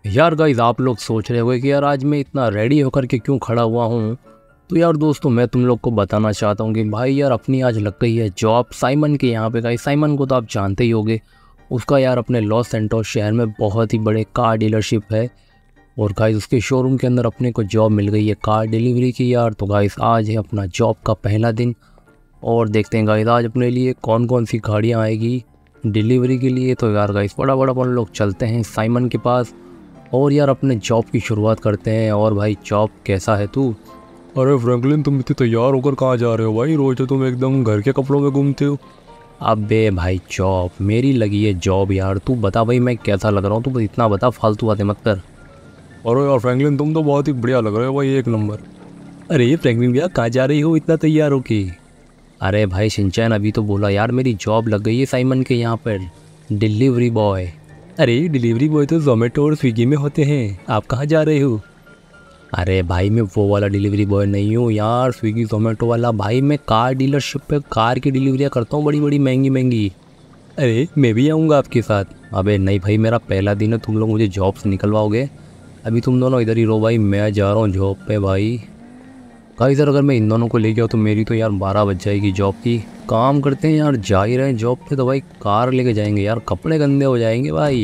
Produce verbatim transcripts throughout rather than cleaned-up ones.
यार गाइस, आप लोग सोच रहे होंगे कि यार आज मैं इतना रेडी होकर के क्यों खड़ा हुआ हूँ। तो यार दोस्तों, मैं तुम लोग को बताना चाहता हूँ कि भाई यार अपनी आज लग गई है जॉब साइमन के यहाँ पे। गाइस, साइमन को तो आप जानते ही होंगे। उसका यार अपने लॉस सेंटोस शहर में बहुत ही बड़े कार डीलरशिप है। और गाइस, उसके शोरूम के अंदर अपने को जॉब मिल गई है कार डिलीवरी की यार। तो गाइस, आज है अपना जॉब का पहला दिन और देखते हैं गाइस आज अपने लिए कौन कौन सी गाड़ियाँ आएगी डिलीवरी के लिए। तो यार गाइस, फटाफट अपन लोग चलते हैं साइमन के पास और यार अपने जॉब की शुरुआत करते हैं। और भाई जॉब, कैसा है तू? अरे फ्रैंकलिन, तुम इतने तैयार होकर कहाँ जा रहे हो भाई? रोज तो तुम एकदम घर के कपड़ों में घूमते हो। अबे भाई, जॉब मेरी लगी है जॉब यार। तू बता भाई मैं कैसा लग रहा हूँ? तू बस इतना बता, फालतू बातें मत कर। अरे यार फ्रैंकलिन, तुम तो बहुत ही बढ़िया लग रहे हो भाई, एक नंबर। अरे फ्रैंकलिन भैया, कहाँ जा रही हो इतना तैयार हो के? अरे भाई शिनचैन, अभी तो बोला यार मेरी जॉब लग गई है साइमन के यहाँ पर, डिलीवरी बॉय। अरे डिलीवरी बॉय तो जोमेटो और स्विगी में होते हैं, आप कहाँ जा रहे हो? अरे भाई, मैं वो वाला डिलीवरी बॉय नहीं हूँ यार, स्विगी जोमेटो वाला। भाई मैं कार डीलरशिप पे कार की डिलीवरियाँ करता हूँ, बड़ी बड़ी महंगी महंगी। अरे मैं भी आऊँगा आपके साथ। अबे नहीं भाई, मेरा पहला दिन है, तुम लोग मुझे जॉब से निकलवाओगे। अभी तुम दोनों इधर ही रहो भाई, मैं जा रहा हूँ जॉब पे भाई। गाइस सर, अगर मैं इन दोनों को ले गया तो मेरी तो यार बारह बज जाएगी जॉब की। काम करते हैं यार, जा ही रहे हैं जॉब पे तो भाई कार लेके जाएंगे यार, कपड़े गंदे हो जाएंगे भाई।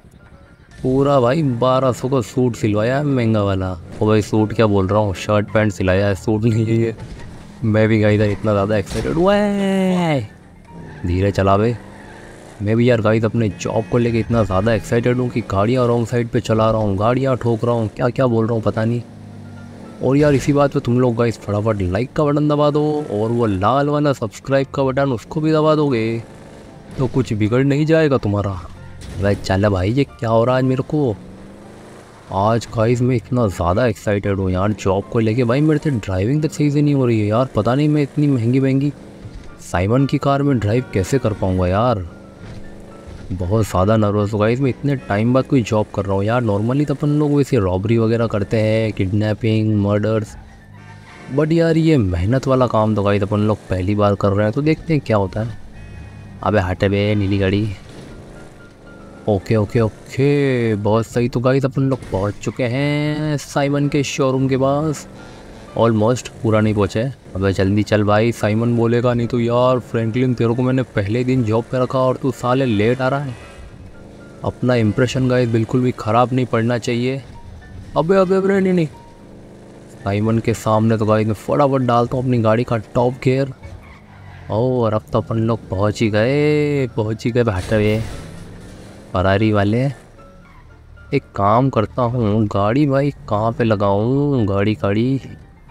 पूरा भाई बारह सौ का सूट सिलवाया है महंगा वाला। ओ भाई, सूट क्या बोल रहा हूँ, शर्ट पैंट सिलाया है, सूट नहीं है ये। मैं भी गाइस इतना ज़्यादा एक्साइटेड हुआ है। धीरे चला बे। मैं भी यार गाइस अपने जॉब को लेके इतना ज़्यादा एक्साइटेड हूँ कि गाड़ियाँ रॉन्ग साइड पे चला रहा हूँ, गाड़ियाँ ठोक रहा हूँ, क्या क्या बोल रहा हूँ पता नहीं। और यार इसी बात पे तुम लोग गाइस फटाफट लाइक का बटन दबा दो और वो लाल वाला सब्सक्राइब का बटन उसको भी दबा दोगे तो कुछ बिगड़ नहीं जाएगा तुम्हारा। भाई चल भाई, ये क्या हो रहा है आज मेरे को? आज गाइस मैं इतना ज़्यादा एक्साइटेड हूँ यार जॉब को लेके। भाई मेरे से ड्राइविंग तक सही से नहीं हो रही है यार, पता नहीं मैं इतनी महंगी महंगी साइमन की कार में ड्राइव कैसे कर पाऊँगा यार। बहुत ज़्यादा नर्वस हो गाइस, मैं इतने टाइम बाद कोई जॉब कर रहा हूँ यार। नॉर्मली तो अपन लोग वैसे रॉबरी वगैरह करते हैं, किडनैपिंग, मर्डर्स, बट यार ये मेहनत वाला काम तो गाइस अपन लोग पहली बार कर रहे हैं, तो देखते हैं क्या होता है। अबे हटे बे नीली गाड़ी। ओके ओके ओके, बहुत सही। तो गाइस अपन लोग पहुँच चुके हैं साइमन के शोरूम के पास। ऑलमोस्ट, पूरा नहीं पहुँचे। अबे जल्दी चल भाई, साइमन बोलेगा नहीं तो यार। फ्रैंकलिन, तेरे को मैंने पहले दिन जॉब पे रखा और तू साले लेट आ रहा है। अपना इंप्रेशन गाइस बिल्कुल भी ख़राब नहीं पड़ना चाहिए। अबे अबे अबे नहीं नहीं, साइमन के सामने तो गाइस मैं फटाफट डालता हूँ अपनी गाड़ी का टॉप गियर। और अब तो अपन लोग पहुँच ही गए, पहुँच ही गए। हटे हुए फरारी वाले। एक काम करता हूँ, गाड़ी भाई कहाँ पे लगाऊँ? गाड़ी गाड़ी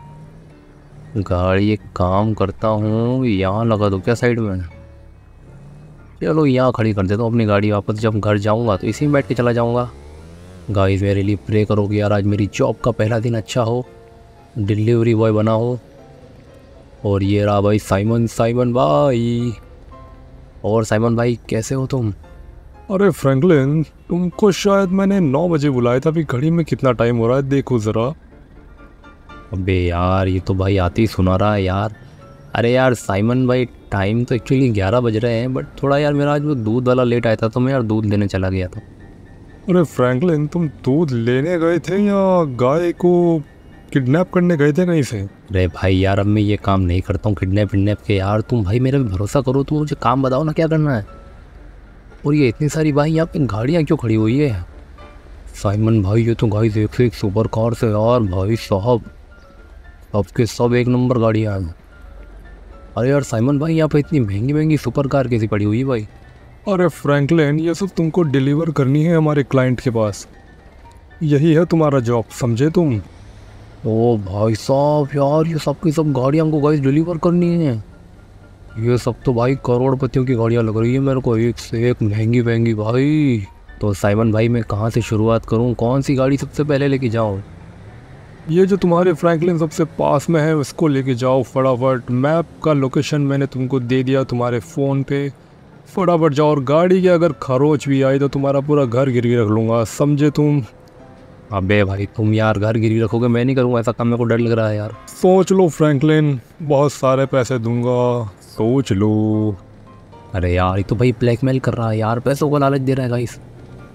गाड़ी एक काम करता हूँ, यहाँ लगा दो क्या साइड में? चलो यहाँ खड़ी कर देता हूँ अपनी गाड़ी। वापस जब घर जाऊँगा तो इसी में बैठ के चला जाऊँगा। गाइस मेरे लिए प्रे करो कि यार आज मेरी जॉब का पहला दिन अच्छा हो, डिलीवरी बॉय बना हो। और ये रहा भाई साइमन, साइमन भाई। और साइमन भाई कैसे हो तुम? अरे फ्रैंकलिन, तुमको शायद मैंने नौ बजे बुलाया था, अभी घड़ी में कितना टाइम हो रहा है देखो ज़रा। अबे यार, ये तो भाई आते ही सुना रहा है यार। अरे यार साइमन भाई, टाइम तो एक्चुअली ग्यारह बज रहे हैं, बट थोड़ा यार मेरा आज वो दूध वाला लेट आया था तो मैं यार दूध लेने चला गया था। अरे फ्रैंकलिन, तुम दूध लेने गए थे या गाय को किडनैप करने गए थे कहीं से? अरे भाई यार, अब मैं ये काम नहीं करता हूँ किडनैप विडनैप के यार। तुम भाई मेरा भी भरोसा करो, तुम मुझे काम बताओ ना क्या करना है। और ये इतनी सारी भाई यहाँ पे गाड़ियाँ क्यों खड़ी हुई है? साइमन भाई, ये तो गाइस एक से एक सुपर कार से यार भाई साहब, सबके सब एक नंबर गाड़ियाँ हैं। अरे यार साइमन भाई, यहाँ पे इतनी महंगी महंगी सुपर कार कैसी पड़ी हुई है भाई? अरे फ्रैंकलिन, ये सब तुमको डिलीवर करनी है हमारे क्लाइंट के पास, यही है तुम्हारा जॉब, समझे तुम? ओ भाई साहब यार, ये सब की सब गाड़ियाँ हमको गाइस डिलीवर करनी है। ये सब तो भाई करोड़पतियों की गाड़ियाँ लग रही है मेरे को, एक से एक महंगी महंगी भाई। तो साइमन भाई मैं कहाँ से शुरुआत करूँ, कौन सी गाड़ी सबसे पहले लेके जाऊँ? ये जो तुम्हारे फ्रैंकलिन सबसे पास में है उसको लेके जाओ फटाफट। मैप का लोकेशन मैंने तुमको दे दिया तुम्हारे फ़ोन पे, फटाफट जाओ। और गाड़ी की अगर खरोच भी आई तो तुम्हारा पूरा घर गिरवी रख लूँगा, समझे तुम? अबे भाई तुम यार घर गिरवी रखोगे, मैं नहीं करूँगा ऐसा काम, मेरे को डर लग रहा है यार। सोच लो फ्रैंकलिन, बहुत सारे पैसे दूंगा, सोच लो। अरे यार, ये तो भाई ब्लैकमेल कर रहा है यार, पैसों का लालच दे रहा है गाइस।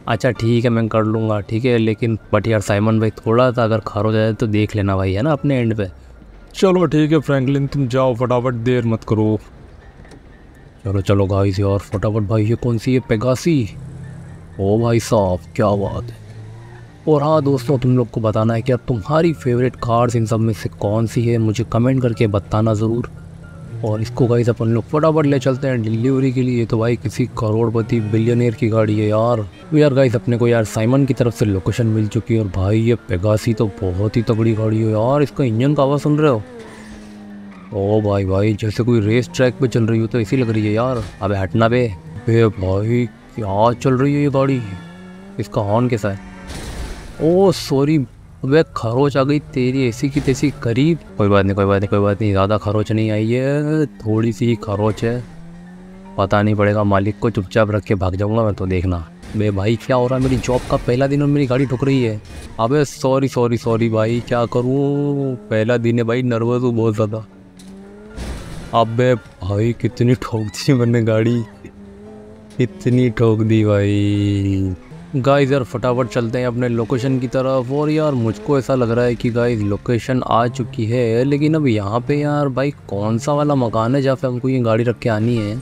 अच्छा ठीक है मैं कर लूँगा, ठीक है, लेकिन बट यार साइमन भाई थोड़ा सा अगर खर हो जाए तो देख लेना भाई, है ना, अपने एंड पे। चलो ठीक है फ्रैंकलिन, तुम जाओ फटाफट, देर मत करो। चलो चलो गाइस यार फटाफट भाई। ये कौन सी है, पेगासी? ओ भाई साहब क्या बात है। और हाँ दोस्तों, तुम लोग को बताना है कि यार तुम्हारी फेवरेट कार्स इन सब में से कौन सी है, मुझे कमेंट करके बताना ज़रूर। और इसको गाइस अपन लोग फटाफट ले चलते हैं डिलीवरी के लिए। तो भाई किसी करोड़पति बिलियनियर की गाड़ी है यार। तो यार गाइस अपने को यार साइमन की तरफ से लोकेशन मिल चुकी है। और भाई ये पेगासी तो बहुत ही तगड़ी गाड़ी है यार। इसका इंजन का आवाज़ सुन रहे हो? ओ भाई भाई जैसे कोई रेस ट्रैक पे चल रही हो तो ऐसी लग रही है यार। अबे हटना बे। बे भाई क्या चल रही है ये गाड़ी। इसका हॉर्न कैसा है? ओ सॉरी, अबे खरोच आ गई तेरी ऐसी की तैसी करीब। कोई बात नहीं कोई बात नहीं कोई बात नहीं, ज़्यादा खरोच नहीं आई है, थोड़ी सी ही खरोच है। पता नहीं पड़ेगा मालिक को, चुपचाप रख के भाग जाऊंगा मैं तो, देखना। बे भाई क्या हो रहा है, मेरी जॉब का पहला दिन और मेरी गाड़ी ठुक रही है। अबे सॉरी सॉरी सॉरी भाई, क्या करूँ, पहला दिन है भाई, नर्वस हूँ बहुत ज़्यादा। अबे भाई कितनी ठोक दी मैंने गाड़ी, इतनी ठोक दी भाई। गाइस यार फटाफट चलते हैं अपने लोकेशन की तरफ। और यार मुझको ऐसा लग रहा है कि गाइस लोकेशन आ चुकी है, लेकिन अब यहाँ पे यार भाई कौन सा वाला मकान है जहाँ पे हमको ये गाड़ी रख के आनी है।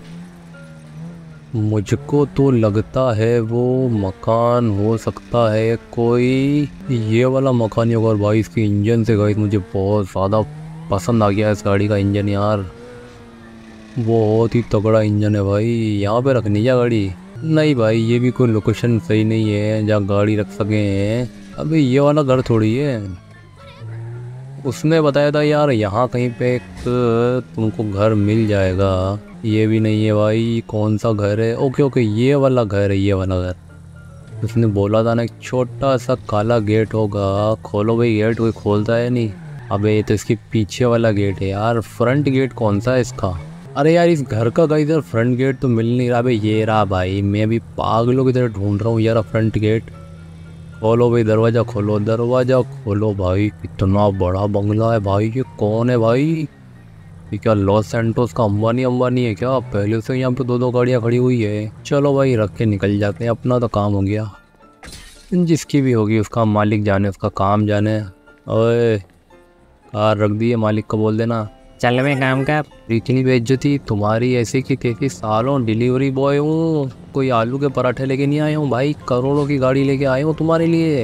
मुझको तो लगता है वो मकान हो सकता है कोई ये वाला मकान ही होगा। और भाई इसके इंजन से गाइस मुझे बहुत ज़्यादा पसंद आ गया इस गाड़ी का इंजन यार, बहुत ही तगड़ा इंजन है भाई। यहाँ पे रखनी है गाड़ी? नहीं भाई ये भी कोई लोकेशन सही नहीं है जहाँ गाड़ी रख सकें। अबे ये वाला घर थोड़ी है, उसने बताया था यार यहाँ कहीं पे एक तुमको घर मिल जाएगा। ये भी नहीं है भाई, कौन सा घर है? ओके ओके ये वाला घर है, ये वाला घर। उसने बोला था ना एक छोटा सा काला गेट होगा। खोलो भाई गेट, कोई खोलता है नहीं। अबे ये तो इसके पीछे वाला गेट है यार, फ्रंट गेट कौन सा है इसका? अरे यार इस घर का गाइस यार फ्रंट गेट तो मिल नहीं रहा। भाई ये रहा भाई, मैं भी पागलों की तरह ढूंढ रहा हूँ यार फ्रंट गेट। खोलो भाई दरवाज़ा, खोलो दरवाज़ा खोलो भाई। कितना बड़ा बंगला है भाई, ये कौन है भाई? ये क्या लॉस सैंटोस का अंबानी अंबानी है क्या? पहले से यहाँ पे दो दो गाड़ियाँ खड़ी हुई है। चलो भाई रख के निकल जाते हैं, अपना तो काम हो गया। जिसकी भी होगी उसका मालिक जाने, उसका काम जाने। ओए कार रख दी है, मालिक को बोल देना चल मैं काम कर। इतनी बेइज्जती तुम्हारी ऐसे की तैसी, सालों डिलीवरी बॉय हूँ, कोई आलू के पराठे लेके नहीं आया हूँ भाई, करोड़ों की गाड़ी लेके आया हूँ तुम्हारे लिए।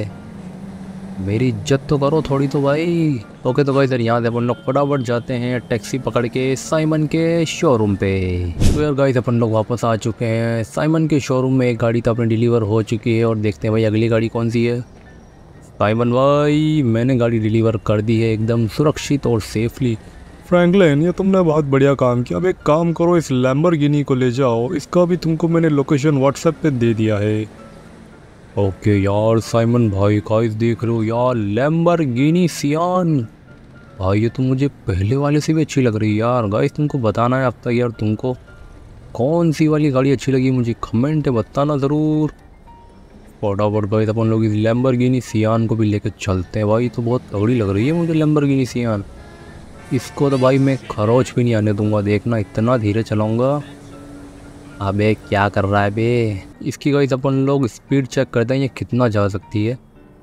मेरी इज्जत तो करो थोड़ी तो भाई। ओके तो भाई सर यहाँ से अपन लोग फटाफट जाते हैं टैक्सी पकड़ के साइमन के शोरूम पे। तो यार गाइस अपन लोग वापस आ चुके हैं साइमन के शोरूम में। एक गाड़ी तो अपनी डिलीवर हो चुकी है और देखते हैं भाई अगली गाड़ी कौन सी है। साइमन भाई मैंने गाड़ी डिलीवर कर दी है एकदम सुरक्षित और सेफली। फ्रैंकलिन ये तुमने बहुत बढ़िया काम किया। अब एक काम करो, इस लैम्बोर्गिनी को ले जाओ, इसका भी तुमको मैंने लोकेशन व्हाट्सएप पे दे दिया है। ओके यार साइमन भाई गाइस देख रहे हो यार लैम्बोर्गिनी सियान भाई, ये तो मुझे पहले वाले से भी अच्छी लग रही है यार। गाइस तुमको बताना है अब तक यार तुमको कौन सी वाली गाड़ी अच्छी लगी, मुझे कमेंट में बताना ज़रूर। फटाफट गाइस अपन लोग इस लैम्बोर्गिनी सियान को भी लेकर चलते हैं भाई। तो बहुत तगड़ी लग रही है मुझे लैम्बोर्गिनी सियान। इसको तो भाई मैं खरोच भी नहीं आने दूंगा, देखना इतना धीरे चलाऊंगा। अबे क्या कर रहा है बे? इसकी गाइस अपन लोग स्पीड चेक करते हैं ये कितना जा सकती है।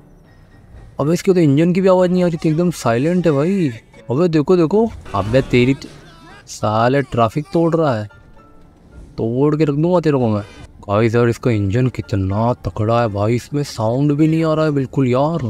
अबे इसकी तो इंजन की भी आवाज़ नहीं आ रही थी, एकदम साइलेंट है भाई। अबे देखो देखो, अबे तेरी साले ट्रैफिक तोड़ रहा है, तोड़ के रख दूंगा तेरे को मैं। गाइस यार इसका इंजन कितना तकड़ा है भाई, इसमें साउंड भी नहीं आ रहा है बिल्कुल यार।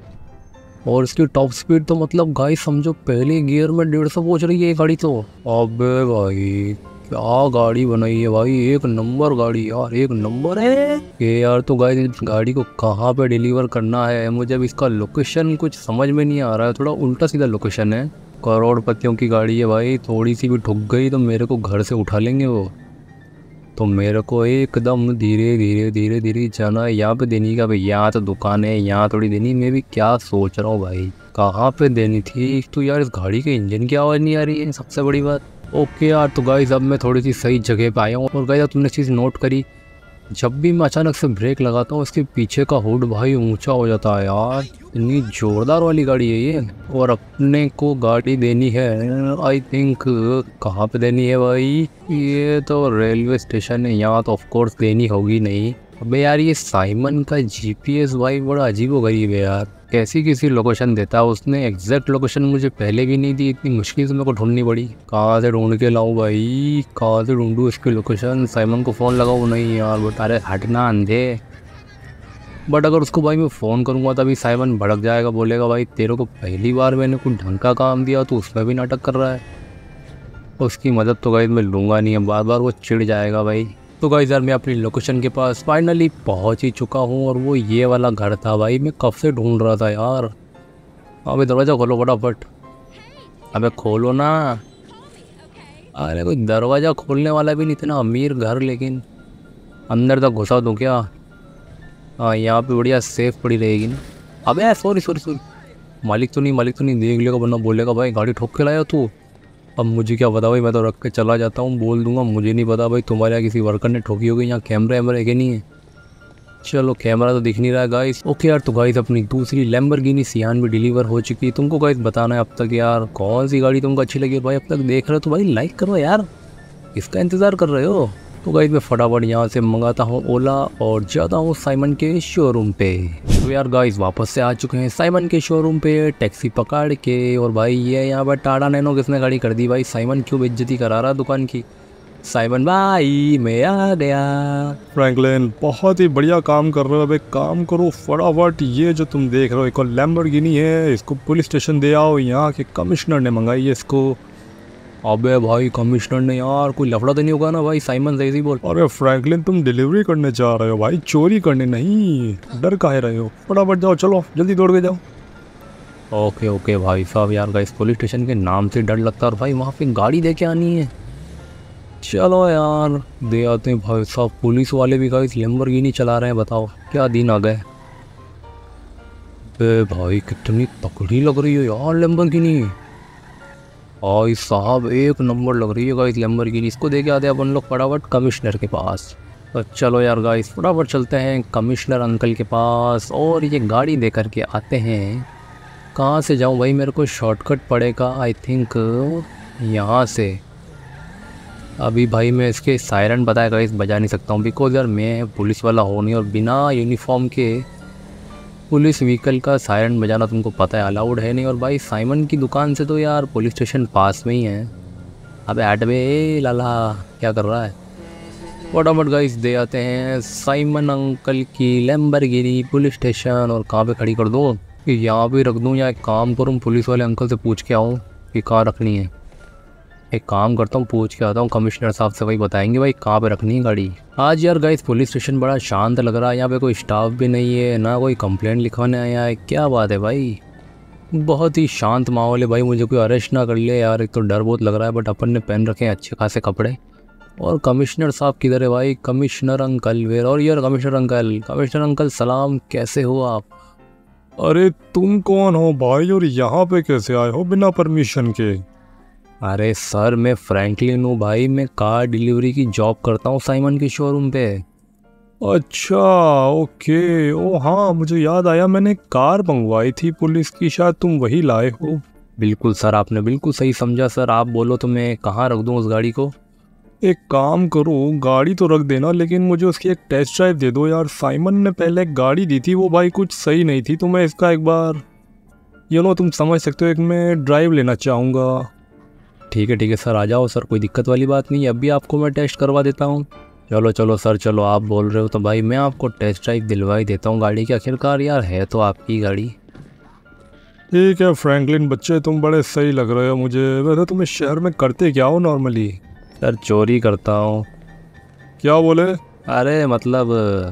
और इसकी टॉप स्पीड तो मतलब गाइस समझो पहले गियर में डेढ़ सौ पहुँच रही है ये गाड़ी तो। अबे भाई क्या गाड़ी बनाई है भाई, एक नंबर गाड़ी यार, एक नंबर है ये यार। तो गाइस इस गाड़ी को कहाँ पे डिलीवर करना है मुझे अब इसका लोकेशन कुछ समझ में नहीं आ रहा है, थोड़ा उल्टा सीधा लोकेशन है। करोड़पतियों की गाड़ी है भाई, थोड़ी सी भी ठुक गई तो मेरे को घर से उठा लेंगे वो। तो मेरे को एकदम धीरे धीरे धीरे धीरे जाना है। यहाँ पे देनी का भाई, यहाँ तो दुकान है, यहाँ थोड़ी देनी। मैं भी क्या सोच रहा हूँ भाई कहाँ पे देनी थी। तो यार इस गाड़ी के इंजन की आवाज़ नहीं आ रही है सबसे बड़ी बात। ओके यार तो गाइस अब मैं थोड़ी सी सही जगह पे आया हूँ। और गाइस तुमने चीज़ नोट करी, जब भी मैं अचानक से ब्रेक लगाता हूँ इसके पीछे का हुड भाई ऊंचा हो जाता है यार। इतनी जोरदार वाली गाड़ी है ये। और अपने को गाड़ी देनी है आई थिंक, कहाँ पे देनी है भाई? ये तो रेलवे स्टेशन है, यहाँ तो ऑफ कोर्स देनी होगी नहीं। अबे यार ये साइमन का जीपीएस भाई बड़ा अजीबोगरीब है यार, कैसी किसी लोकेशन देता है। उसने एग्जैक्ट लोकेशन मुझे पहले भी नहीं दी, इतनी मुश्किल से मेरे को ढूंढनी पड़ी। कहाँ से ढूंढ के लाऊं भाई, कहाँ से ढूंढूं इसकी लोकेशन। साइमन को फ़ोन लगाऊं नहीं यार, बता रहे हटना अंधे। बट अगर उसको भाई मैं फ़ोन करूँगा तभी साइमन भड़क जाएगा, बोलेगा भाई तेरे को पहली बार मैंने कुछ ढंग का काम दिया तो उसमें भी नाटक कर रहा है। उसकी मदद तो गाइस मैं लूँगा नहीं है, बार बार वो चिढ़ जाएगा भाई। तो गाइस यार मैं अपनी लोकेशन के पास फाइनली पहुंच ही चुका हूं और वो ये वाला घर था भाई, मैं कब से ढूंढ रहा था यार। अबे दरवाज़ा खोलो फटाफट, अबे खोलो ना। अरे कोई दरवाज़ा खोलने वाला भी नहीं, इतना अमीर घर लेकिन अंदर तक घुसा दूँ क्या? हाँ यहाँ पे बढ़िया सेफ पड़ी रहेगी ना। अबे सॉरी सॉरी सॉरी, मालिक तो नहीं मालिक तो नहीं देख लेगा वरना बोलेगा भाई गाड़ी ठोक के लाया तू। अब मुझे क्या पता भाई, मैं तो रख के चला जाता हूँ, बोल दूंगा मुझे नहीं पता भाई तुम्हारे यहाँ किसी वर्कर ने ठोकी होगी। यहाँ कैमरा वैमरा है कि नहीं है? चलो कैमरा तो दिख नहीं रहा है गाइस। ओके यार तो गाइस अपनी दूसरी लैम्बोर्गिनी सियान भी डिलीवर हो चुकी है। तुमको गाइस बताना है अब तक यार कौन सी गाड़ी तुमको अच्छी लगी भाई। अब तक देख रहे हो तो भाई लाइक करो यार, इसका इंतज़ार कर रहे हो। तो गाइस मैं फटाफट यहाँ से मंगाता हूँ ओला और जाता हूँ साइमन के शोरूम पे। तो यार गाइस वापस से आ चुके हैं साइमन के शोरूम पे टैक्सी पकड़ के। और भाई ये यहाँ पर टाटा नैनो किसने गाड़ी कर दी भाई, साइमन क्यों बेइज्जती करा रहा दुकान की। साइमन भाई मैं आ गया। फ्रैंकलिन बहुत ही बढ़िया काम कर रहे हो। अब एक काम करो फटाफट, ये जो तुम देख रहे हो एक और लैम्बोर्गिनी है, इसको पुलिस स्टेशन दे आओ। यहाँ के कमिश्नर ने मंगाई है इसको। अबे भाई कमिश्नर ने यार, कोई लफड़ा तो नहीं होगा ना भाई? साइमन सही बोल। अरे फ्रैंकलिन तुम डिलीवरी करने जा रहे हो भाई, चोरी करने नहीं। डर काहे रहे हो, फटाफट जाओ, चलो जल्दी दौड़ के जाओ। ओके ओके भाई साहब, यार गाइस पुलिस स्टेशन के नाम से डर लगता है और भाई वहाँ पे गाड़ी दे के आनी है। चलो यार दे आते हैं भाई साहब। पुलिस वाले भी गाइस लैम्बोर्गिनी चला रहे हैं, बताओ क्या दिन आ गए। बे भाई कितनी तकड़ी लग रही है यार लैम्बोर्गिनी, भाई साहब एक नंबर लग रही है गाइस लैम्बोर्गिनी। इसको दे के आते हैं अपन लोग फटाफट कमिश्नर के पास। तो चलो यार गाइस फटाफट चलते हैं कमिश्नर अंकल के पास और ये गाड़ी दे करके आते हैं। कहाँ से जाऊँ भाई, मेरे को शॉर्टकट पड़ेगा आई थिंक यहाँ से। अभी भाई मैं इसके सायरन बताया गाइस बजा नहीं सकता हूँ बिकॉज यार मैं पुलिस वाला हो नहीं और बिना यूनिफॉर्म के पुलिस व्हीकल का सायरन बजाना तुमको पता है अलाउड है नहीं। और भाई साइमन की दुकान से तो यार पुलिस स्टेशन पास में ही है। अबे हट बे लाला, क्या कर रहा है। फटाफट गाइस दे आते हैं साइमन अंकल की लैम्बोर्गिनी पुलिस स्टेशन। और कहाँ पे खड़ी कर दूँ, कि यहाँ पे रख दूँ या एक काम करूँ पुलिस वाले अंकल से पूछ के आऊँ कि कहाँ रखनी है। एक काम करता हूँ पूछ के आता हूँ कमिश्नर साहब से, वही बताएंगे भाई कहाँ पे रखनी है गाड़ी। आज यार गाइस पुलिस स्टेशन बड़ा शांत लग रहा है, यहाँ पे कोई स्टाफ भी नहीं है ना कोई कंप्लेंट लिखवाने आया है। क्या बात है भाई, बहुत ही शांत माहौल है भाई। मुझे कोई अरेस्ट ना कर ले यार, एक तो डर बहुत लग रहा है। बट अपन ने पहन रखे हैं अच्छे खासे कपड़े। और कमिश्नर साहब किधर है भाई, कमिश्नर अंकल वेर। और यार कमिश्नर अंकल, कमिश्नर अंकल सलाम, कैसे हो आप? अरे तुम कौन हो भाई और यहाँ पे कैसे आए हो बिना परमिशन के? अरे सर मैं फ्रैंकलिन हूँ भाई, मैं कार डिलीवरी की जॉब करता हूँ साइमन के शोरूम पे। अच्छा ओके, ओ हाँ मुझे याद आया, मैंने कार मंगवाई थी पुलिस की, शायद तुम वही लाए हो। बिल्कुल सर, आपने बिल्कुल सही समझा सर। आप बोलो तो मैं कहाँ रख दूँ उस गाड़ी को? एक काम करो गाड़ी तो रख देना लेकिन मुझे उसकी एक टेस्ट ड्राइव दे दो यार। साइमन ने पहले एक गाड़ी दी थी वो भाई कुछ सही नहीं थी, तो मैं इसका एक बार यू नो तुम समझ सकते हो एक मैं ड्राइव लेना चाहूँगा। ठीक है ठीक है सर, आ जाओ सर, कोई दिक्कत वाली बात नहीं है। अभी आपको मैं टेस्ट करवा देता हूँ। चलो चलो सर चलो, आप बोल रहे हो तो भाई मैं आपको टेस्ट ड्राइव दिलवा ही देता हूँ गाड़ी की। आखिरकार यार है तो आपकी गाड़ी। ठीक है फ्रैंकलिन बच्चे तुम बड़े सही लग रहे हो मुझे। वैसे तुम इस शहर में करते क्या हो नॉर्मली? सर चोरी करता हूँ। क्या बोले? अरे मतलब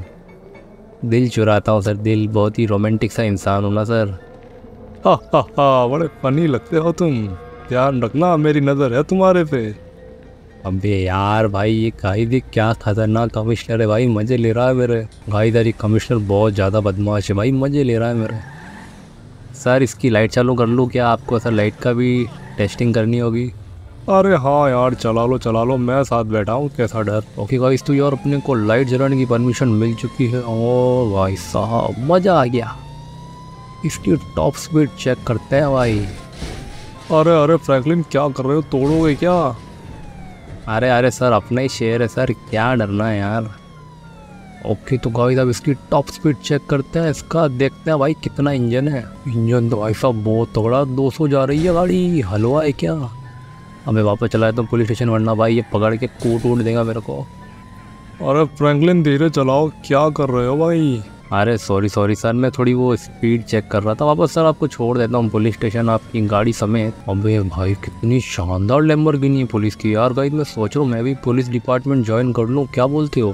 दिल चुराता हूँ सर, दिल। बहुत ही रोमांटिक सा इंसान हूँ ना सर। हा हा हा, बड़े फनी लगते हो तुम। ध्यान रखना मेरी नज़र है तुम्हारे पे। अबे यार भाई ये गाड़ी देख क्या खतरनाक कमिश्नर है भाई, मज़े ले रहा है मेरे। गाड़ीदारी कमिश्नर बहुत ज़्यादा बदमाश है भाई, मज़े ले रहा है मेरे। सर इसकी लाइट चालू कर लूँ क्या? आपको सर लाइट का भी टेस्टिंग करनी होगी। अरे हाँ यार चला लो चला लो, मैं साथ बैठा हूँ, कैसा डर। ओके गाइस तो यार अपने को लाइट जलाने की परमिशन मिल चुकी है। ओ भाई साहब मज़ा आ गया। इसकी टॉप स्पीड चेक करते हैं भाई। अरे अरे फ्रैंकलिन क्या कर रहे हो, तोड़ोगे क्या? अरे अरे सर अपना ही शेयर है सर, क्या डरना है यार। ओके तो गाइस अब इसकी टॉप स्पीड चेक करते हैं, इसका देखते हैं भाई कितना इंजन है। इंजन तो भाई साहब बहुत तगड़ा, दो सौ जा रही है गाड़ी, हलवा है क्या। हमें वापस चलाए तो पुलिस स्टेशन, वरना भाई ये पकड़ के कूट वूट देगा मेरे को। अरे फ्रैंकलिन धीरे चलाओ, क्या कर रहे हो भाई। अरे सॉरी सॉरी सर, मैं थोड़ी वो स्पीड चेक कर रहा था। वापस सर आपको छोड़ देता हूँ पुलिस स्टेशन आपकी गाड़ी समेत। अबे भाई कितनी शानदार लैम्बोर्गिनी है पुलिस की यार। गाइस मैं सोच रहा हूँ मैं भी पुलिस डिपार्टमेंट ज्वाइन कर लूँ, क्या बोलते हो।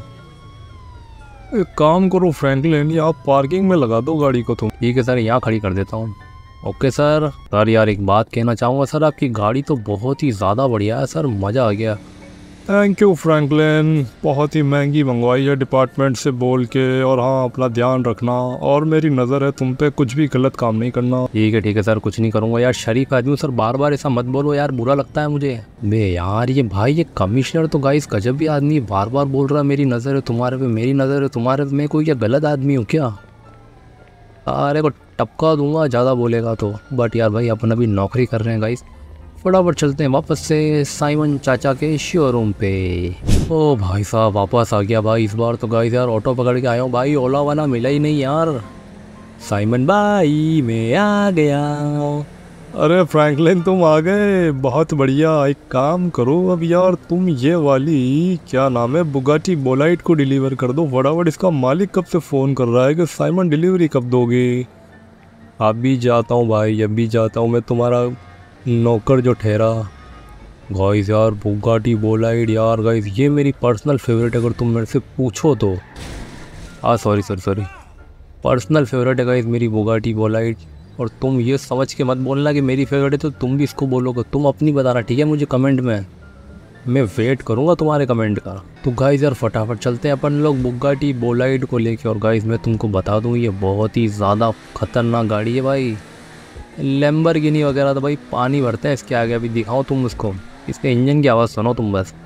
एक काम करो फ्रैंकलिन, या आप पार्किंग में लगा दो गाड़ी को तुम। ठीक है सर, यहाँ खड़ी कर देता हूँ। Okay sir. सर यार एक बात कहना चाहूँगा सर, आपकी गाड़ी तो बहुत ही ज़्यादा बढ़िया है सर, मज़ा आ गया। थैंक यू फ्रैंकलिन, बहुत ही महंगी मंगवाई है डिपार्टमेंट से बोल के। और हाँ, अपना ध्यान रखना, और मेरी नज़र है तुम पे, कुछ भी गलत काम नहीं करना। ठीक है ठीक है सर, कुछ नहीं करूँगा यार, शरीफ आदमी हूँ सर, बार बार ऐसा मत बोलो यार, बुरा लगता है मुझे। बे यार ये भाई ये कमिश्नर तो गाइस गजब भी आदमी, बार बार बोल रहा है मेरी नज़र है तुम्हारे पे, मेरी नज़र है तुम्हारे पे। मैं कोई क्या गलत आदमी हूँ क्या। अरे को टपका दूंगा ज़्यादा बोलेगा तो। बट यार भाई अपन अभी नौकरी कर रहे हैं गाइस, फटाफट चलते हैं वापस से साइमन चाचा के शोरूम पे। ओ भाई साहब वापस आ गया भाई, इस बार तो गाइस यार ऑटो पकड़ के आया हूँ भाई, ओला वाला मिला ही नहीं यार। साइमन भाई मैं आ गया। अरे फ्रैंकलिन तुम आ गए, बहुत बढ़िया। एक काम करो अब यार, तुम ये वाली क्या नाम है बुगाटी बोलाइट को डिलीवर कर दो फटाफट। इसका मालिक कब से फ़ोन कर रहा है कि साइमन डिलीवरी कब दोगे। अभी जाता हूँ भाई, अभी जाता हूँ, मैं तुम्हारा नौकर जो ठहरा। गाइस यार बुगाटी बोलाइट यार गाइस ये मेरी पर्सनल फेवरेट, अगर तुम मेरे से पूछो तो। हाँ sorry sorry sorry, personal favourite है गाइस मेरी बुगाटी बोलाइट। और तुम ये समझ के मत बोलना कि मेरी फेवरेट है तो तुम भी इसको बोलोगे, तुम अपनी बताना ठीक है मुझे कमेंट में, मैं वेट करूँगा तुम्हारे कमेंट का। तो गाइस यार फटाफट चलते हैं अपन लोग बुगाटी बोलाइट को लेके। और गाइस मैं तुमको बता दूँ ये बहुत ही ज़्यादा खतरनाक गाड़ी है भाई, लैम्बोर्गिनी वगैरह तो भाई पानी भरते हैं इसके आगे। अभी दिखाओ तुम इसको, इसके इंजन की आवाज़ सुनो तुम बस।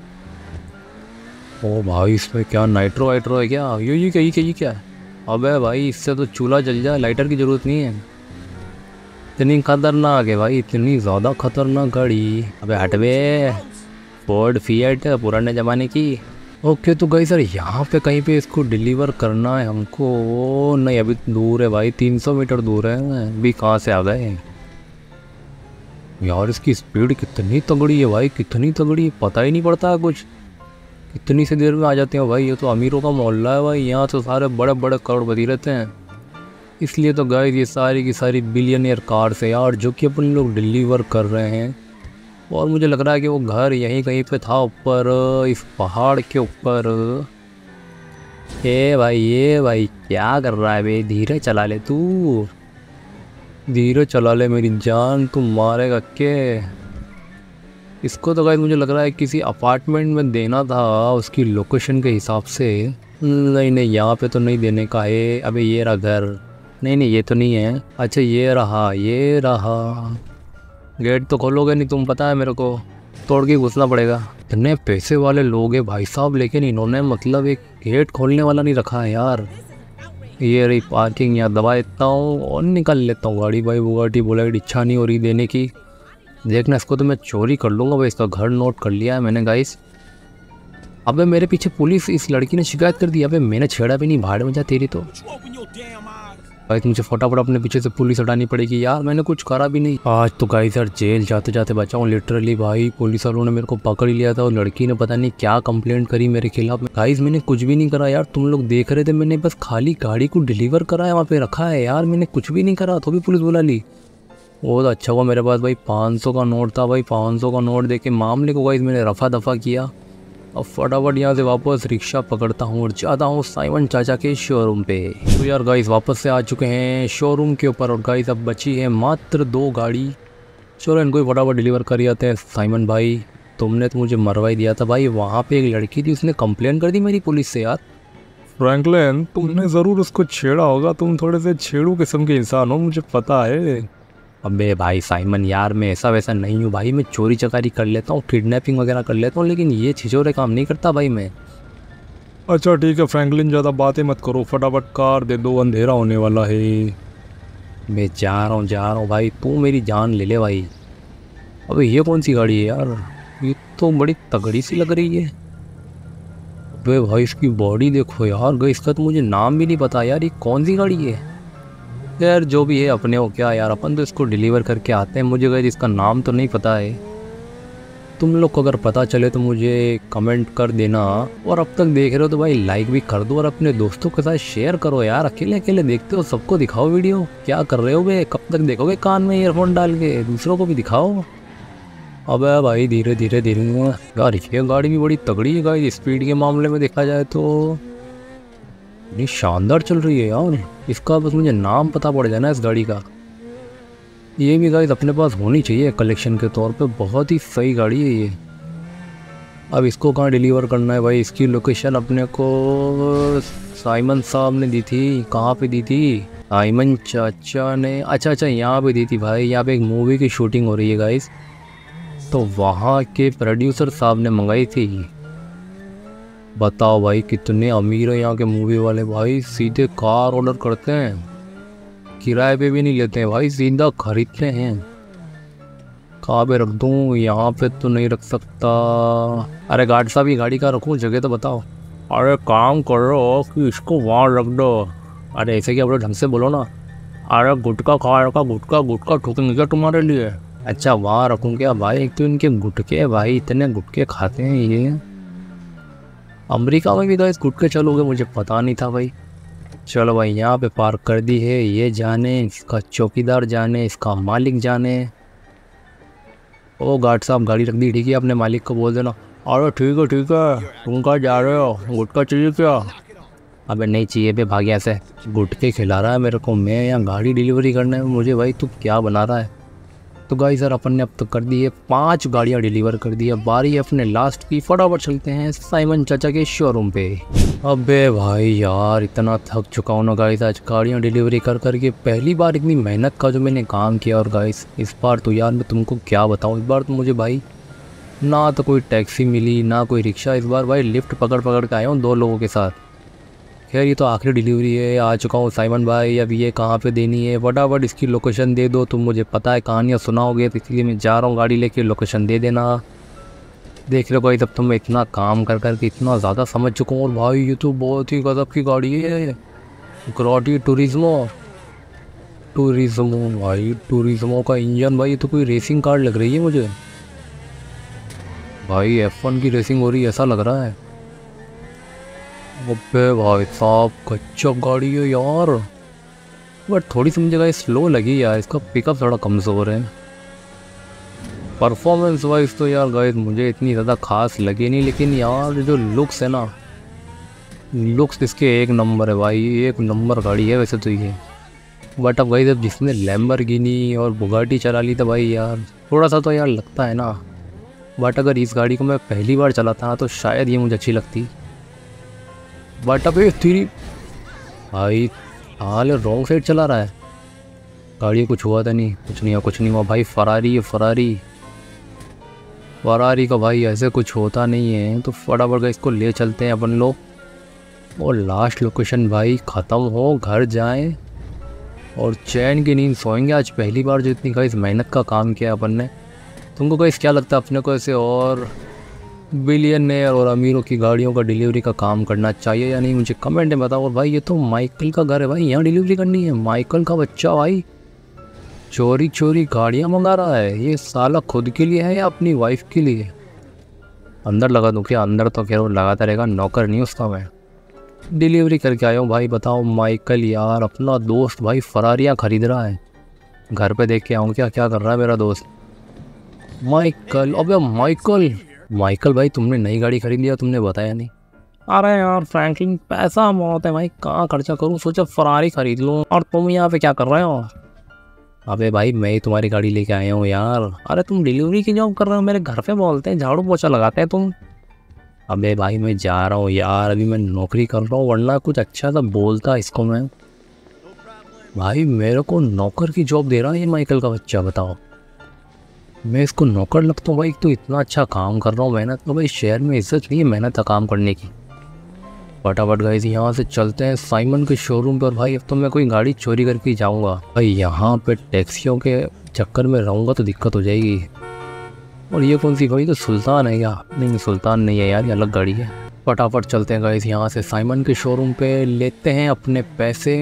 ओ भाई इसमें क्या नाइट्रो वाइट्रो है क्या, ये ये क्या ये क्या ये क्या है। अबे भाई इससे तो चूल्हा जल जाए, लाइटर की ज़रूरत नहीं है। इतनी खतरनाक है भाई, इतनी ज़्यादा खतरनाक गाड़ी। अबे हटवे, फोर्ड फिएट पुराने ज़माने की। ओके तो गाइस सर यहाँ पे कहीं पे इसको डिलीवर करना है हमको। नहीं अभी दूर है भाई, तीन सौ मीटर दूर है। अभी कहाँ से आ गए यार, इसकी स्पीड कितनी तगड़ी है भाई, कितनी तगड़ी है, पता ही नहीं पड़ता कुछ, कितनी सी देर में आ जाते हैं भाई। ये तो अमीरों का मोहल्ला है भाई, यहाँ तो सारे बड़े बड़े करोड़पति रहते हैं। इसलिए तो गाइस ये सारी की सारी बिलियनियर कार्स है यार जो कि अपन लोग डिलीवर कर रहे हैं। और मुझे लग रहा है कि वो घर यहीं कहीं पे था ऊपर, इस पहाड़ के ऊपर। ए भाई ये भाई क्या कर रहा है बे, धीरे चला ले तू, धीरे चला ले मेरी जान, तू मारेगा के। इसको तो गाइस मुझे लग रहा है किसी अपार्टमेंट में देना था उसकी लोकेशन के हिसाब से। नहीं नहीं यहाँ पे तो नहीं देने का है। अबे ये रहा घर, नहीं नहीं ये तो नहीं है। अच्छा ये रहा, ये रहा। गेट तो खोलोगे नहीं तुम, पता है मेरे को, तोड़ के घुसना पड़ेगा। इतने पैसे वाले लोग हैं भाई साहब, लेकिन इन्होंने मतलब एक गेट खोलने वाला नहीं रखा है यार। ये रही पार्किंग, यहाँ दबा देता हूँ और निकल लेता हूँ गाड़ी। भाई बुगाटी बोलाइट इच्छा नहीं हो रही देने की, देखना इसको तो मैं चोरी कर लूँगा भाई। इसका घर नोट कर लिया है मैंने गाइस। अबे मेरे पीछे पुलिस, इस लड़की ने शिकायत कर दी। अबे मैंने छेड़ा भी नहीं, भाड़ में जा तेरी तो। गाइस मुझे फटाफट अपने पीछे से पुलिस हटानी पड़ेगी यार, मैंने कुछ करा भी नहीं। आज तो गाइस यार जेल जाते जाते बचाऊं लिटरली भाई। पुलिस वालों ने मेरे को पकड़ ही लिया था और लड़की ने पता नहीं क्या कंप्लेंट करी मेरे खिलाफ। गाइस मैंने कुछ भी नहीं करा यार, तुम लोग देख रहे थे, मैंने बस खाली गाड़ी को डिलीवर करा है, वहाँ पे रखा है यार, मैंने कुछ भी नहीं करा तो भी पुलिस बुला ली। बहुत अच्छा हुआ मेरे पास भाई पाँच सौ का नोट था भाई। पाँच सौ का नोट दे के मामले को गाइस मैंने रफा दफा किया। अब फटाफट यहाँ से वापस रिक्शा पकड़ता हूँ और जाता हूँ साइमन चाचा के शोरूम पे। तो यार गाइस वापस से आ चुके हैं शोरूम के ऊपर और गाइस अब बची है मात्र दो गाड़ी। चलो इनको फटाफट डिलीवर कर आते हैं। साइमन भाई तुमने तो मुझे मरवा ही दिया था भाई, वहाँ पे एक लड़की थी उसने कंप्लेन कर दी मेरी पुलिस से यार। फ्रैंकलिन तुमने ज़रूर उसको छेड़ा होगा, तुम थोड़े से छेड़ू किस्म के इंसान हो, मुझे पता है। अबे भाई साइमन यार मैं ऐसा वैसा नहीं हूँ भाई, मैं चोरी चकारी कर लेता हूँ, किडनैपिंग वगैरह कर लेता हूँ, लेकिन ये छिछोरे काम नहीं करता भाई मैं। अच्छा ठीक है फ्रैंकलिन, ज़्यादा बातें मत करो, फटाफट कार दे दो, अंधेरा होने वाला है। मैं जा रहा हूँ जा रहा हूँ भाई, तू मेरी जान ले ले भाई। अबे ये कौन सी गाड़ी है यार, ये तो बड़ी तगड़ी सी लग रही है। अबे भाई इसकी बॉडी देखो यार गई, इसका तो मुझे नाम भी नहीं पता यार, ये कौन सी गाड़ी है यार। जो भी है अपने हो क्या यार, अपन तो इसको डिलीवर करके आते हैं। मुझे गई इसका नाम तो नहीं पता है, तुम लोग को अगर पता चले तो मुझे कमेंट कर देना। और अब तक देख रहे हो तो भाई लाइक भी कर दो और अपने दोस्तों के साथ शेयर करो यार। अकेले अकेले देखते हो, सबको दिखाओ वीडियो। क्या कर रहे हो बे, कब तक देखोगे कान में ईयरफोन डाल के, दूसरों को भी दिखाओ। अबे भाई धीरे धीरे धीरे यार, ये गाड़ी भी बड़ी तगड़ी है गाइस। स्पीड के मामले में देखा जाए तो ये शानदार चल रही है यार। इसका बस मुझे नाम पता पड़ जाए ना इस गाड़ी का। ये भी गाइस अपने पास होनी चाहिए कलेक्शन के तौर पे, बहुत ही सही गाड़ी है ये। अब इसको कहाँ डिलीवर करना है भाई, इसकी लोकेशन अपने को साइमन साहब ने दी थी। कहाँ पे दी थी साइमन चाचा ने? अच्छा अच्छा यहाँ पे दी थी भाई। यहाँ पे एक मूवी की शूटिंग हो रही है गाइस, तो वहाँ के प्रोड्यूसर साहब ने मंगाई थी। बताओ भाई कितने अमीर है यहाँ के मूवी वाले भाई, सीधे कार ऑर्डर करते हैं, किराए पे भी नहीं लेते हैं भाई, सीधा खरीदते हैं। कहाँ पे रख दूँ, यहाँ पे तो नहीं रख सकता। अरे गार्ड साहब ये गाड़ी कहाँ रखूँ, जगह तो बताओ। अरे काम करो कि इसको वहाँ रख दो। अरे ऐसे क्या, बड़े ढंग से बोलो ना। अरे गुटका खा रखा, गुटका गुटका ठोकेंगे क्या तुम्हारे लिए? अच्छा वहाँ रखूँ क्या भाई, एक तो इनके गुटके भाई, इतने गुटके खाते हैं ये। अमेरिका में भी तो इस गुटके चलोगे, मुझे पता नहीं था भाई। चलो भाई यहाँ पे पार्क कर दी है, ये जाने, इसका चौकीदार जाने, इसका मालिक जाने। ओ गार्ड साहब गाड़ी रख दी, ठीक है, अपने मालिक को बोल देना। अरे ठीक है ठीक है, तुम कहाँ जा रहे हो, गुटका चाहिए क्या? अबे नहीं चाहिए बे, भाग्य से गुटके खिला रहा है मेरे को, मैं यहाँ गाड़ी डिलीवरी करने में मुझे भाई तू क्या बना रहा है। तो गाइस सर अपन ने अब तक कर दी है पांच गाड़ियाँ डिलीवर कर दी है, बारी है अपने लास्ट की। फटाफट चलते हैं साइमन चाचा के शोरूम पे। अबे भाई यार इतना थक चुका हूँ ना गाइस, आज गाड़ियाँ डिलीवरी कर करके पहली बार इतनी मेहनत का जो मैंने काम किया। और गाइस इस बार तो यार मैं तुमको क्या बताऊँ, इस बार तो मुझे भाई ना तो कोई टैक्सी मिली ना कोई रिक्शा, इस बार भाई लिफ्ट पकड़ पकड़ के आया हूँ दो लोगों के साथ। खैर ये तो आखिरी डिलीवरी है, आ चुका हूँ साइमन भाई। अब ये कहाँ पे देनी है, फटाफट इसकी लोकेशन दे दो। तुम मुझे पता है कहानियाँ सुनाओगे, तो इसलिए मैं जा रहा हूँ गाड़ी लेके, लोकेशन दे देना। देख लो भाई तब तो मैं इतना काम कर कर के इतना ज़्यादा समझ चुका हूँ। और भाई ये तो बहुत ही गजब की गाड़ी है, ग्रॉटी टूरिज्मो। टूरिज्मो भाई, टूरिज्मो का इंजन भाई, ये तो कोई रेसिंग कार लग रही है मुझे भाई, एफ वन की रेसिंग हो रही है ऐसा लग रहा है। अबे भाई साहब गजब गाड़ी है यार, बट थोड़ी सी मुझे गाइस स्लो लगी यार, इसका पिकअप थोड़ा कमज़ोर है। परफॉर्मेंस वाइज तो यार गाइस मुझे इतनी ज़्यादा खास लगी नहीं, लेकिन यार जो लुक्स है ना, लुक्स इसके एक नंबर है भाई, एक नंबर गाड़ी है वैसे तो ये। बट अब गाइस अब जिसने लैम्बोर्गिनी और बुगाटी चला ली तो भाई यार थोड़ा सा तो यार लगता है ना। बट अगर इस गाड़ी को मैं पहली बार चलाता ना तो शायद ये मुझे अच्छी लगती। बट अब तेरी भाई हाल रॉन्ग साइड चला रहा है गाड़ी, कुछ हुआ था नहीं, कुछ नहीं हुआ कुछ नहीं हुआ भाई। फरारी है फरारी, फरारी का भाई ऐसे कुछ होता नहीं है। तो फटाफट इसको ले चलते हैं अपन लोग, और लास्ट लोकेशन भाई ख़त्म हो, घर जाएं और चैन की नींद सोएंगे। आज पहली बार जो इतनी गाइस मेहनत का काम किया अपन ने। तुमको गाइस क्या लगता है अपने को ऐसे और बिलियनर और अमीरों की गाड़ियों का डिलीवरी का काम करना चाहिए या नहीं, मुझे कमेंट में बताओ। और भाई ये तो माइकल का घर है भाई, यहाँ डिलीवरी करनी है। माइकल का बच्चा भाई चोरी चोरी गाड़ियाँ मंगा रहा है, ये साला खुद के लिए है या अपनी वाइफ के लिए? अंदर लगा दूँ क्या? अंदर तो खैर वो लगाता रहेगा, नौकर नहीं उसका मैं। डिलीवरी करके आया हूँ भाई। बताओ माइकल यार अपना दोस्त भाई फरारियाँ खरीद रहा है, घर पे देख के आऊँ क्या क्या कर रहा है मेरा दोस्त माइकल। अबे माइकल माइकल भाई तुमने नई गाड़ी खरीद लिया, तुमने बताया नहीं। अरे यार फ्रैंकलिन पैसा बहुत है भाई, कहाँ खर्चा करूँ, सोचा फरारी खरीद लूँ। और तुम यहाँ पे क्या कर रहे हो? अबे भाई मैं ही तुम्हारी गाड़ी लेके आया हूँ यार। अरे तुम डिलीवरी की जॉब कर रहे हो, मेरे घर पे बोलते हैं झाड़ू पोछा लगाते हैं तुम। अबे भाई मैं जा रहा हूँ यार, अभी मैं नौकरी कर रहा हूँ, वरना कुछ अच्छा सा बोलता इसको मैं। भाई मेरे को नौकर की जॉब दे रहा है ये माइकल का बच्चा, बताओ मैं इसको नौकर लगता हूँ भाई? तो इतना अच्छा काम कर रहा हूँ, मेहनत तो भाई शहर में इज्जत नहीं है मेहनत का काम करने की। फटाफट गाइस यहाँ से चलते हैं साइमन के शोरूम पर। भाई अब तो मैं कोई गाड़ी चोरी करके जाऊँगा भाई, यहाँ पे टैक्सियों के चक्कर में रहूँगा तो दिक्कत हो जाएगी। और ये कौन सी गाड़ी, तो सुल्तान है क्या? नहीं सुल्तान नहीं है यार, ये अलग गाड़ी है। फटाफट चलते हैं गाइस यहाँ से साइमन के शोरूम पे, लेते हैं अपने पैसे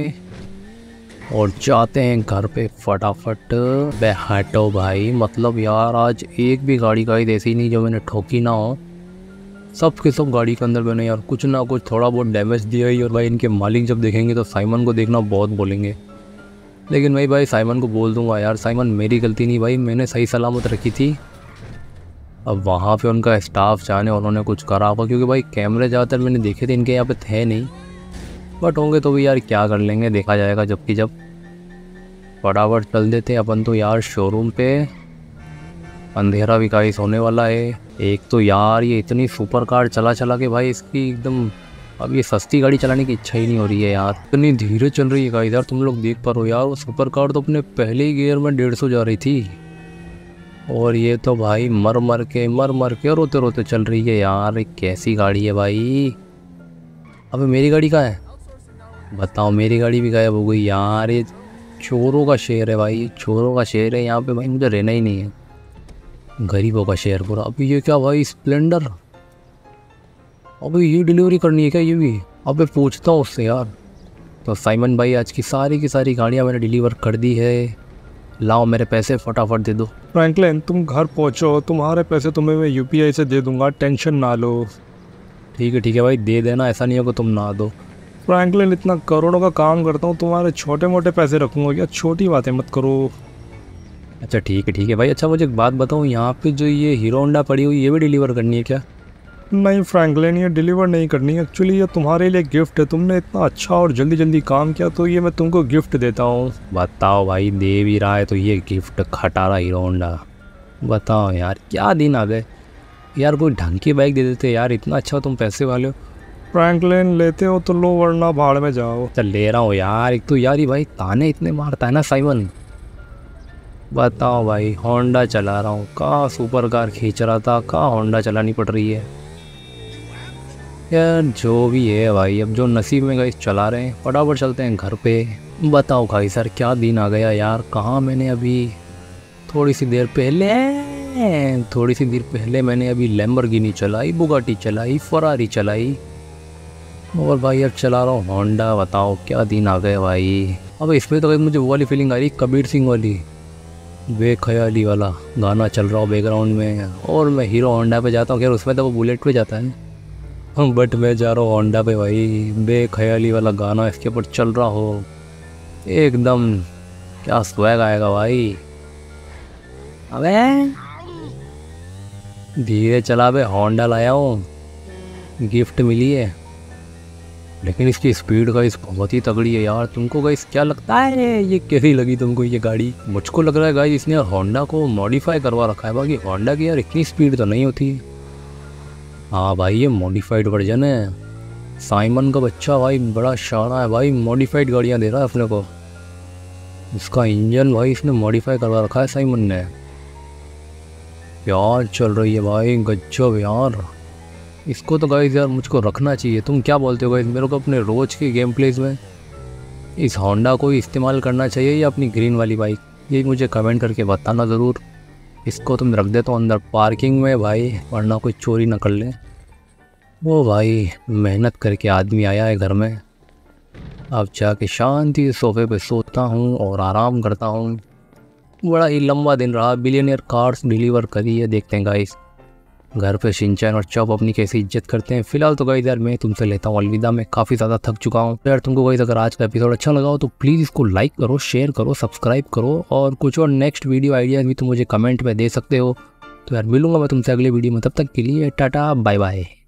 और जाते हैं घर पे फटाफट। बे हटो भाई, मतलब यार आज एक भी गाड़ी गाइस ऐसी नहीं जो मैंने ठोकी ना हो। सब के सब गाड़ी के अंदर मैंने यार कुछ ना कुछ थोड़ा बहुत डैमेज दिया ही। और भाई इनके मालिक जब देखेंगे तो साइमन को देखना बहुत बोलेंगे, लेकिन भाई भाई साइमन को बोल दूंगा यार साइमन मेरी गलती नहीं भाई, मैंने सही सलामत रखी थी। अब वहाँ पे उनका स्टाफ जाने उन्होंने कुछ करा होगा, क्योंकि भाई कैमरे ज़्यादातर मैंने देखे थे इनके यहाँ पे थे नहीं, बट होंगे तो भी यार क्या कर लेंगे, देखा जाएगा जबकि जब। फटाफट चल देते अपन तो यार शोरूम पे, अंधेरा भी गाइस होने वाला है। एक तो यार ये इतनी सुपर कार चला चला के भाई इसकी एकदम अब ये सस्ती गाड़ी चलाने की इच्छा ही नहीं हो रही है यार, इतनी धीरे चल रही है गाइस। यार तुम लोग देख पा रहे हो यार, वो सुपर कार तो अपने पहले ही गियर में डेढ़ सौ जा रही थी, और ये तो भाई मर मर के मर मर के रोते रोते चल रही है यार। ये कैसी गाड़ी है भाई। अबे मेरी गाड़ी कहाँ है, बताओ, मेरी गाड़ी भी गायब हो गई यार। ये चोरों का शहर है भाई, चोरों का शहर है यहाँ पे भाई, मुझे रहना ही नहीं है, गरीबों का शहर पूरा। अभी ये क्या भाई स्प्लेंडर, अबे ये डिलीवरी करनी है क्या ये भी? अबे पूछता हूँ उससे यार। तो साइमन भाई आज की सारी की सारी गाड़ियाँ मैंने डिलीवर कर दी है, लाओ मेरे पैसे फटाफट दे दो। फ्रैंकलिन तुम घर पहुंचो, तुम्हारे पैसे तुम्हें मैं यूपीआई से दे दूंगा, टेंशन ना लो। ठीक है ठीक है भाई दे देना, ऐसा नहीं होगा तुम ना दो। फ्रैंकलिन इतना करोड़ों का काम करता हूँ, तुम्हारे छोटे मोटे पैसे रखूँगा क्या, छोटी बातें मत करो। अच्छा ठीक है ठीक है भाई। अच्छा मुझे एक बात बताओ, यहाँ पे जो ये हीरो होंडा पड़ी हुई ये भी डिलीवर करनी है क्या? नहीं फ्रैंकलिन ये डिलीवर नहीं करनी है, एक्चुअली ये तुम्हारे लिए गिफ्ट है, तुमने इतना अच्छा और जल्दी जल्दी काम किया तो ये मैं तुमको गिफ्ट देता हूँ। बताओ भाई, दे भी रहा है तो ये गिफ्ट खटारा हीरो होंडा, बताओ यार क्या दिन आ गए यार, कोई ढंग की बाइक दे देते यार, इतना अच्छा तुम पैसे वाले हो। फ्रैंकलिन लेते हो तो लो, वरना भाड़ में जाओ। चल ले रहा हूँ यार। एक तो यार ये भाई ताने इतने मारता है ना साइमन, बताओ भाई होंडा चला रहा हूँ, कहाँ सुपर कार खींच रहा था, कहाँ होंडा चलानी पड़ रही है यार। जो भी है भाई, अब जो नसीब में गाइस चला रहे हैं, फटाफट चलते हैं घर पे। बताओ भाई सर क्या दिन आ गया यार, कहाँ मैंने अभी थोड़ी सी देर पहले थोड़ी सी देर पहले मैंने अभी लैम्बोर्गिनी चलाई, बुगाटी चलाई, फरारी चलाई, और भाई अब चला रहा हूँ होंडा। बताओ क्या दिन आ गए भाई। अब इसमें तो मुझे वो वाली फीलिंग आ रही, कबीर सिंह वाली बेख्याली वाला गाना चल रहा हो बैकग्राउंड में, और मैं हीरो होंडा पे जाता हूँ। खैर उसमें तो वो बुलेट पे जाता है, बट मैं जा रहा हूँ होंडा पे भाई, बेख्याली वाला गाना इसके ऊपर चल रहा हो एकदम, क्या स्वैग आएगा भाई। अबे धीरे चला बे, होंडा लाया हूँ, गिफ्ट मिली है, लेकिन इसकी स्पीड का इस बहुत ही तगड़ी है यार। तुमको गाइस क्या लगता है ये कैसी लगी तुमको ये गाड़ी? मुझको लग रहा है गाइस इसने होंडा को मॉडिफाई करवा रखा है, बाकी होंडा की यार इतनी स्पीड तो नहीं होती। हाँ भाई ये मॉडिफाइड वर्जन है, साइमन का बच्चा भाई बड़ा शाना है भाई, मॉडिफाइड गाड़ियाँ दे रहा है अपने को। इसका इंजन भाई इसने मॉडिफाई करवा रखा है साइमन ने। यार चल रही है भाई गजब यार, इसको तो गाइस यार मुझको रखना चाहिए। तुम क्या बोलते हो गाइस, मेरे को अपने रोज के गेम प्लेज में इस होंडा को इस्तेमाल करना चाहिए या अपनी ग्रीन वाली बाइक, ये मुझे कमेंट करके बताना ज़रूर। इसको तुम रख दे तो अंदर पार्किंग में भाई, वरना कोई चोरी ना कर ले। वो भाई मेहनत करके आदमी आया है घर में, अब जाके शांति से सोफे पे सोता हूँ और आराम करता हूँ। बड़ा ही लंबा दिन रहा, बिलियनियर कार्स डिलीवर करी है, देखते हैं गाइस घर पे शिनचैन और चॉप अपनी कैसी इज्जत करते हैं। फिलहाल तो गाइस यार मैं तुमसे लेता हूँ अलविदा, मैं काफ़ी ज़्यादा थक चुका हूँ यार। तुमको गाइस अगर आज का एपिसोड अच्छा लगा हो तो प्लीज़ इसको लाइक करो, शेयर करो, सब्सक्राइब करो, और कुछ और नेक्स्ट वीडियो आइडियाज़ भी तुम मुझे कमेंट में दे सकते हो। तो यार मिलूंगा मैं तुमसे अगले वीडियो में, तब तक के लिए टाटा बाय बाय।